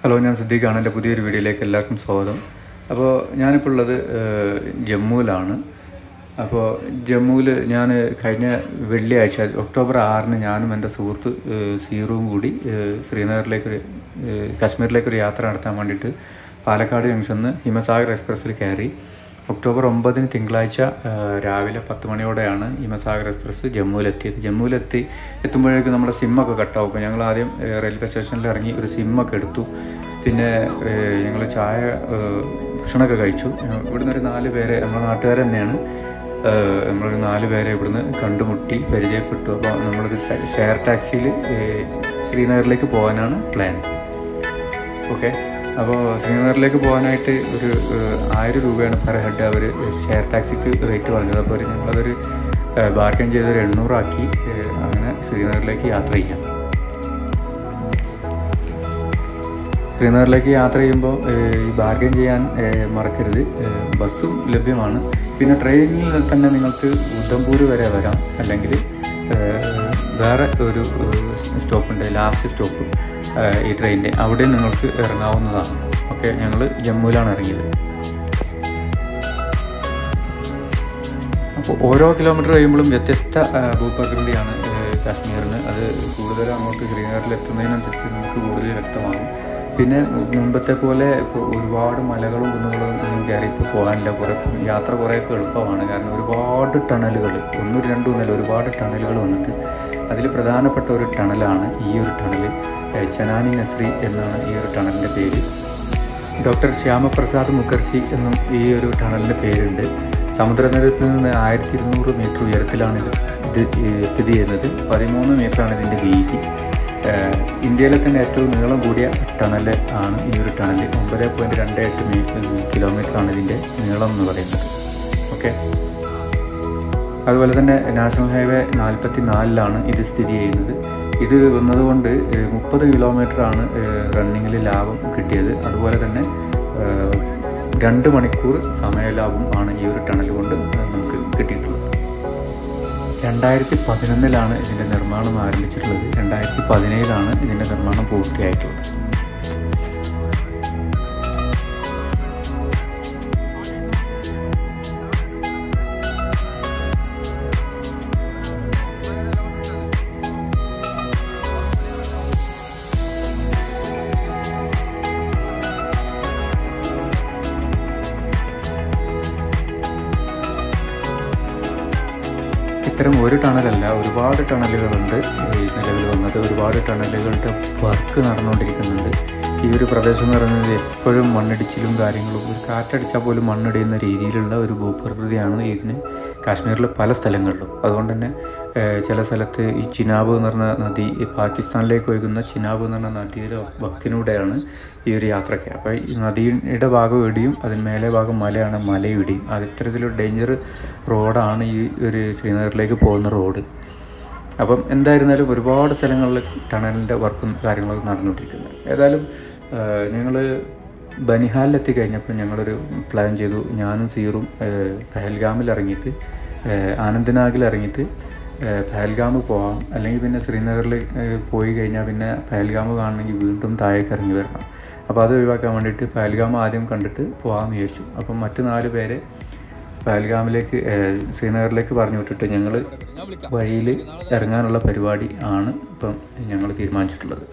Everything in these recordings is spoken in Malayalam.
ഹലോ, ഞാൻ സിദ്ദീഖാണ്. എൻ്റെ പുതിയൊരു വീഡിയോയിലേക്ക് എല്ലാവർക്കും സ്വാഗതം. അപ്പോൾ ഞാനിപ്പോൾ ഉള്ളത് ജമ്മുവിലാണ്. അപ്പോൾ ജമ്മുവിൽ ഞാൻ കഴിഞ്ഞ വെള്ളിയാഴ്ച ഒക്ടോബർ 6 ഞാനും എൻ്റെ സുഹൃത്ത് സീറുവും കൂടി കശ്മീരിലേക്കൊരു യാത്ര നടത്താൻ വേണ്ടിയിട്ട് പാലക്കാട് ജംഗ്ഷനിൽ ഹിമസാഗർ എക്സ്പ്രസ്സിൽ കയറി. ഒക്ടോബർ 9 തിങ്കളാഴ്ച രാവിലെ 10 മണിയോടെയാണ് ഹിമസാഗർ എക്സ്പ്രസ് ജമ്മുവിലെത്തിയത്. എത്തുമ്പോഴേക്കും നമ്മുടെ സിമ്മൊക്കെ കട്ടാവും. അപ്പോൾ ഞങ്ങൾ ആദ്യം റെയിൽവേ സ്റ്റേഷനിൽ ഇറങ്ങി ഒരു സിമ്മൊക്കെ എടുത്തു. പിന്നെ ഞങ്ങൾ ഭക്ഷണമൊക്കെ കഴിച്ചു. ഇവിടുന്ന് ഒരു 4 പേരെ, നമ്മുടെ നാട്ടുകാർ തന്നെയാണ്, നമ്മളൊരു 4 പേരെ ഇവിടുന്ന് കണ്ടുമുട്ടി പരിചയപ്പെട്ടു. അപ്പോൾ നമ്മളൊരു ഷെയർ ടാക്സിയിൽ ശ്രീനഗറിലേക്ക് പോകാനാണ് പ്ലാൻ. ഓക്കെ, അപ്പോൾ ശ്രീനഗറിലേക്ക് പോകാനായിട്ട് ഒരു 1000 രൂപയാണ് പെർ ഹെഡ് അവർ ഷെയർ ടാക്സിക്ക് റേറ്റ് പറഞ്ഞത്. അപ്പോൾ ഞങ്ങളതൊരു ബാർഗൈൻ ചെയ്തൊരു 800 ആക്കി അങ്ങനെ ശ്രീനഗറിലേക്ക് യാത്ര ചെയ്യാം. ശ്രീനഗറിലേക്ക് യാത്ര ചെയ്യുമ്പോൾ ഈ ബാർഗൈൻ ചെയ്യാൻ മറക്കരുത്. ബസ്സും ലഭ്യമാണ്. പിന്നെ ട്രെയിനിൽ തന്നെ നിങ്ങൾക്ക് ഉധംപൂർ വരെ വരാം, അല്ലെങ്കിൽ വേറെ ഒരു സ്റ്റോപ്പുണ്ട്, ലാസ്റ്റ് സ്റ്റോപ്പ് ഈ ട്രെയിനിൻ്റെ, അവിടെ നിങ്ങൾക്ക് ഇറങ്ങാവുന്നതാണ്. ഓക്കെ, ഞങ്ങൾ ജമ്മുവിലാണ് ഇറങ്ങിയത്. അപ്പോൾ ഓരോ കിലോമീറ്റർ കഴിയുമ്പോഴും വ്യത്യസ്ത ഭൂപ്രകൃതിയാണ് കാശ്മീരിന്. അത് കൂടുതൽ അങ്ങോട്ട് ശ്രീനഗറിൽ എത്തുന്നതിനനുസരിച്ച് നമുക്ക് കൂടുതൽ വ്യക്തമാകും. പിന്നെ മുമ്പത്തെ പോലെ ഇപ്പോൾ ഒരുപാട് മലകളും കുന്നുകളും ഒന്നും കയറി ഇപ്പോൾ പോകാനില്ല. യാത്ര കുറേയൊക്കെ എളുപ്പമാണ്. കാരണം ഒരുപാട് ടണലുകൾ, 1 2 എന്നല്ല, ഒരുപാട് ടണലുകൾ വന്നിട്ട് അതിൽ പ്രധാനപ്പെട്ട ഒരു ടണലാണ് ഈ ഒരു ടണൽ. ചനാനി നസ്രി എന്നാണ് ഈ ഒരു ടണലിൻ്റെ പേര്. ഡോക്ടർ ശ്യാമപ്രസാദ് മുഖർജി എന്നും ഈ ഒരു ടണലിൻ്റെ പേരുണ്ട്. സമുദ്രനിരപ്പിൽ നിന്ന് 1200 മീറ്റർ ഉയരത്തിലാണ് ഇത് സ്ഥിതി ചെയ്യുന്നത്. 13 മീറ്ററാണ് ഇതിൻ്റെ വീതി. ഇന്ത്യയിലെ തന്നെ ഏറ്റവും നീളം കൂടിയ ടണൽ ആണ് ഈ ഒരു ടണൽ. 9.28 കിലോമീറ്ററാണ് ഇതിൻ്റെ നീളം എന്ന് പറയുന്നത്. ഓക്കെ, അതുപോലെ തന്നെ നാഷണൽ ഹൈവേ 44 ഇത് സ്ഥിതി ചെയ്യുന്നത്. ഇത് വന്നതുകൊണ്ട് 30 കിലോമീറ്ററാണ് റണ്ണിങ്ങിൽ ലാഭം കിട്ടിയത്. അതുപോലെ തന്നെ 2 മണിക്കൂർ സമയലാഭം ആണ് ഈ ഒരു ടണൽ കൊണ്ട് നമുക്ക് കിട്ടിയിട്ടുള്ളത്. 2011 ഇതിൻ്റെ നിർമ്മാണം ആരംഭിച്ചിട്ടുള്ളത്. 2017 ഇതിൻ്റെ നിർമ്മാണം പൂർത്തിയായിട്ടുള്ളത്. ഇത്തരം ഒരു ടണലല്ല, ഒരുപാട് ടണലുകളുണ്ട് നിലവിൽ വന്നത്. ഒരുപാട് ടണലുകളുടെ വർക്ക് നടന്നുകൊണ്ടിരിക്കുന്നുണ്ട്. ഈ ഒരു പ്രദേശം എന്ന് പറയുന്നത് എപ്പോഴും മണ്ണിടിച്ചിലും കാര്യങ്ങളും, ഒരു കാറ്റടിച്ചാൽ പോലും മണ്ണിടിയുന്ന രീതിയിലുള്ള ഒരു ഭൂപ്രകൃതിയാണ് ഇതിന് കാശ്മീരിലെ പല സ്ഥലങ്ങളിലും. അതുകൊണ്ട് തന്നെ ചില സ്ഥലത്ത് ഈ ചിനാബ് എന്ന് പറഞ്ഞ നദി, പാകിസ്ഥാനിലേക്ക് ഒഴുകുന്ന ചിനാബ് എന്ന് പറഞ്ഞ നദിയുടെ വക്കിലൂടെയാണ് ഈ ഒരു യാത്രയ്ക്ക്. അപ്പോൾ ഈ നദിയുടെ ഭാഗം ഇടിയും അതിന് മേലെ ഭാഗം മലയാണ്, മലയിടിയും. ഇത്തരത്തിലൊരു ഡേഞ്ചർ റോഡാണ് ഈ ഒരു ശ്രീനഗറിലേക്ക് പോകുന്ന റോഡ്. അപ്പം എന്തായിരുന്നാലും ഒരുപാട് സ്ഥലങ്ങളിൽ ടണലിൻ്റെ വർക്കും കാര്യങ്ങളൊക്കെ നടന്നുകൊണ്ടിരിക്കുന്നത്. ഏതായാലും ഞങ്ങൾ ബനിഹാലിലെത്തി കഴിഞ്ഞപ്പോൾ ഞങ്ങളൊരു പ്ലാൻ ചെയ്തു. ഞാനും സീറും പഹൽഗാമിൽ ഇറങ്ങിയിട്ട് ആനന്ദ്നാഗിൽ ഇറങ്ങിയിട്ട് പഹൽഗാം പോകാം, അല്ലെങ്കിൽ പിന്നെ ശ്രീനഗറിൽ പോയി കഴിഞ്ഞാൽ പിന്നെ പഹൽഗാം കാണണമെങ്കിൽ വീണ്ടും താഴേക്ക് ഇറങ്ങി വരണം. അപ്പോൾ അത് ഒഴിവാക്കാൻ വേണ്ടിയിട്ട് പഹൽഗാം ആദ്യം കണ്ടിട്ട് പോകാമെന്ന് വിചാരിച്ചു. അപ്പം മറ്റ് 4 പേരെ പഹൽഗാമിലേക്ക് ശ്രീനഗറിലേക്ക് പറഞ്ഞു വിട്ടിട്ട് ഞങ്ങൾ വഴിയിൽ ഇറങ്ങാനുള്ള പരിപാടി ആണ് ഇപ്പം ഞങ്ങൾ തീരുമാനിച്ചിട്ടുള്ളത്.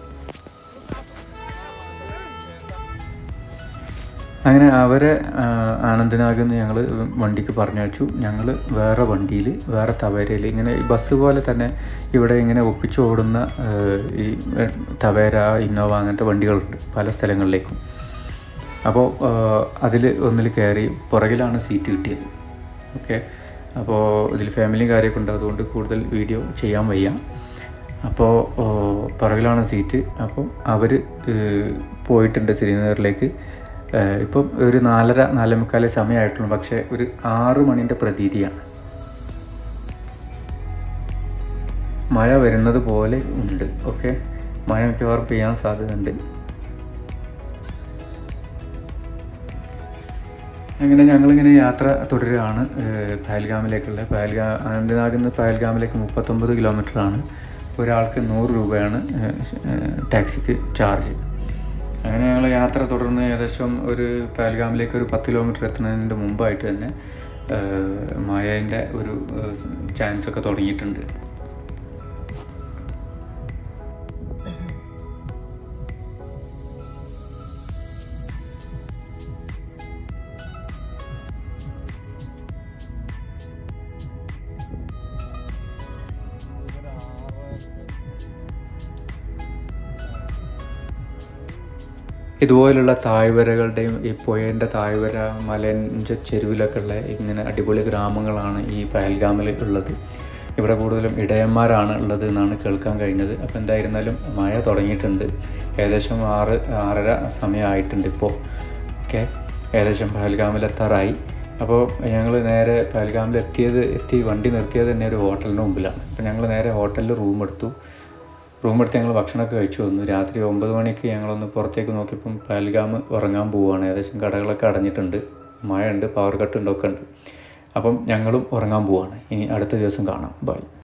അങ്ങനെ അവരെ ആനന്ദ്നാഗിൽ നിന്ന് ഞങ്ങൾ വണ്ടിക്ക് പറഞ്ഞയച്ചു. ഞങ്ങൾ വേറെ വണ്ടിയിൽ, വേറെ തവേരയിൽ, ഇങ്ങനെ ഈ ബസ് പോലെ തന്നെ ഇവിടെ ഇങ്ങനെ ഒപ്പിച്ചോടുന്ന ഈ തവേര, ഇന്നോവ അങ്ങനത്തെ വണ്ടികളുണ്ട് പല സ്ഥലങ്ങളിലേക്കും. അപ്പോൾ അതിൽ ഒന്നിൽ കയറി. പുറകിലാണ് സീറ്റ് കിട്ടിയത്. ഓക്കെ, അപ്പോൾ ഇതിൽ ഫാമിലിയും കാര്യമൊക്കെ ഉണ്ട്, അതുകൊണ്ട് കൂടുതൽ വീഡിയോ ചെയ്യാൻ വയ്യ. അപ്പോൾ പുറകിലാണ് സീറ്റ്. അപ്പോൾ അവർ പോയിട്ടുണ്ട് ശ്രീനഗറിലേക്ക്. ഇപ്പം ഒരു 4:30 4:45 സമയമായിട്ടുള്ളൂ. പക്ഷേ ഒരു 6 മണിൻ്റെ പ്രതീതിയാണ്. മഴ വരുന്നത് പോലെ ഉണ്ട്. ഓക്കെ, മഴ മിക്കവാറും പെയ്യാൻ സാധ്യതയുണ്ട്. അങ്ങനെ ഞങ്ങളിങ്ങനെ യാത്ര തുടരുകയാണ് പഹൽഗാമിലേക്കുള്ള. അനന്തനാഗിൽ നിന്ന് പഹൽഗാമിലേക്ക് 39 കിലോമീറ്ററാണ്. ഒരാൾക്ക് 100 രൂപയാണ് ടാക്സിക്ക് ചാർജ്. അങ്ങനെ ഞങ്ങൾ യാത്ര തുടർന്ന് ഏകദേശം ഒരു പഹൽഗാമിലേക്ക് ഒരു 10 കിലോമീറ്റർ എത്തുന്നതിൻ്റെ മുമ്പായിട്ട് തന്നെ മഴേൻ്റെ ഒരു ചാൻസ് ഒക്കെ തുടങ്ങിയിട്ടുണ്ട്. ഇതുപോലുള്ള താഴ്വരകളുടെയും ഈ പുഴേൻ്റെ താഴ്വര മലേൻ്റെ ചെരുവിലൊക്കെ ഉള്ള ഇങ്ങനെ അടിപൊളി ഗ്രാമങ്ങളാണ് ഈ പഹൽഗാമിൽ ഉള്ളത്. ഇവിടെ കൂടുതലും ഇടയന്മാരാണ് ഉള്ളത് എന്നാണ് കേൾക്കാൻ കഴിഞ്ഞത്. അപ്പോൾ എന്തായിരുന്നാലും മഴ തുടങ്ങിയിട്ടുണ്ട്. ഏകദേശം 6-6:30 സമയമായിട്ടുണ്ട് ഇപ്പോൾ. ഓക്കെ, ഏകദേശം പഹൽഗാമിലെത്താറായി. അപ്പോൾ ഞങ്ങൾ നേരെ പഹൽഗാമിലെത്തി വണ്ടി നിർത്തിയത് തന്നെ ഒരു ഹോട്ടലിൻ്റെ മുമ്പിലാണ്. അപ്പോൾ ഞങ്ങൾ നേരെ ഹോട്ടലിൽ റൂമെടുത്ത് ഞങ്ങൾ ഭക്ഷണമൊക്കെ കഴിച്ചു വന്നു. രാത്രി 9 മണിക്ക് ഞങ്ങളൊന്ന് പുറത്തേക്ക് നോക്കിയപ്പം പഹൽഗാം ഉറങ്ങാൻ പോവുകയാണ്. ഏകദേശം കടകളൊക്കെ അടഞ്ഞിട്ടുണ്ട്, മഴ ഉണ്ട്, പവർ കട്ട് ഉണ്ടൊക്കെ ഉണ്ട്. അപ്പം ഞങ്ങളും ഉറങ്ങാൻ പോവുകയാണ്. ഇനി അടുത്ത ദിവസം കാണാം. ബൈ.